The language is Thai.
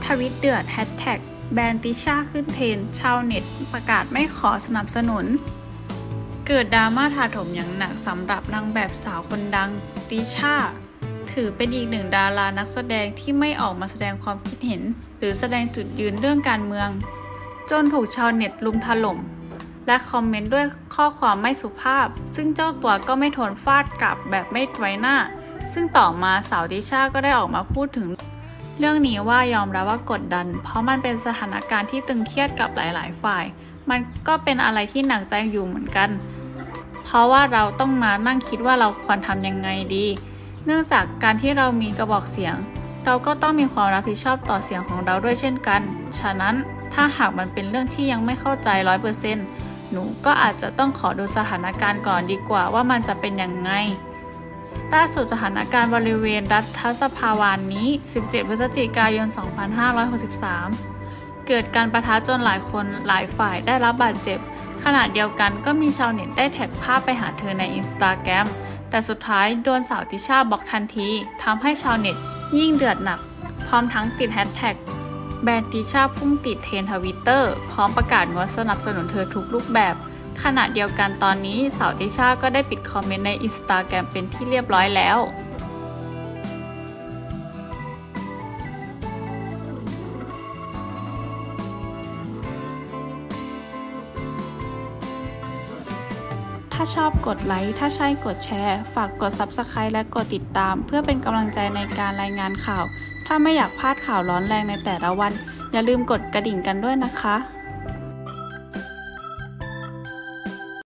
ทวิตเดือดแฮชแท็กแบนติช่าขึ้นเทรนด์ชาวเน็ตประกาศไม่ขอสนับสนุนเกิดดราม่าถาโถมอย่างหนักสำหรับนางแบบสาวคนดังติช่าถือเป็นอีกหนึ่งดารานักแสดงที่ไม่ออกมาแสดงความคิดเห็นหรือแสดงจุดยืนเรื่องการเมืองจนถูกชาวเน็ตรุมถล่มและคอมเมนต์ด้วยข้อความไม่สุภาพซึ่งเจ้าตัวก็ไม่ทนฟาดกลับแบบไม่ไว้หน้าซึ่งต่อมาสาวติช่าก็ได้ออกมาพูดถึงเรื่องนี้ว่ายอมรับว่ากดดันเพราะมันเป็นสถานการณ์ที่ตึงเครียดกับหลายๆฝ่ายมันก็เป็นอะไรที่หนักใจอยู่เหมือนกันเพราะว่าเราต้องมานั่งคิดว่าเราควรทำยังไงดีเนื่องจากการที่เรามีกระบอกเสียงเราก็ต้องมีความรับผิดชอบต่อเสียงของเราด้วยเช่นกันฉะนั้นถ้าหากมันเป็นเรื่องที่ยังไม่เข้าใจ 100% หนูก็อาจจะต้องขอดูสถานการณ์ก่อนดีกว่าว่ามันจะเป็นยังไงล่าสุดสถานการณ์บริเวณรัฐสภาวันนี้ 17 พฤศจิกายน 2563 เกิดการปะทะจนหลายคนหลายฝ่ายได้รับบาดเจ็บขณะเดียวกันก็มีชาวเน็ตได้แท็กภาพไปหาเธอใน Instagram แต่สุดท้ายโดนสาวติช่าบล็อกทันทีทำให้ชาวเน็ตยิ่งเดือดหนักพร้อมทั้งติดแฮชแท็กแบนติช่าพุ่งติดเทรนด์ทวิตเตอร์พร้อมประกาศงดสนับสนุนเธอทุกรูปแบบขณะเดียวกันตอนนี้สาวติช่าก็ได้ปิดคอมเมนต์ใน Instagram เป็นที่เรียบร้อยแล้วถ้าชอบกดไลค์ถ้าใช่กดแชร์ฝากกด Subscribe และกดติดตามเพื่อเป็นกำลังใจในการรายงานข่าวถ้าไม่อยากพลาดข่าวร้อนแรงในแต่ละวันอย่าลืมกดกระดิ่งกันด้วยนะคะ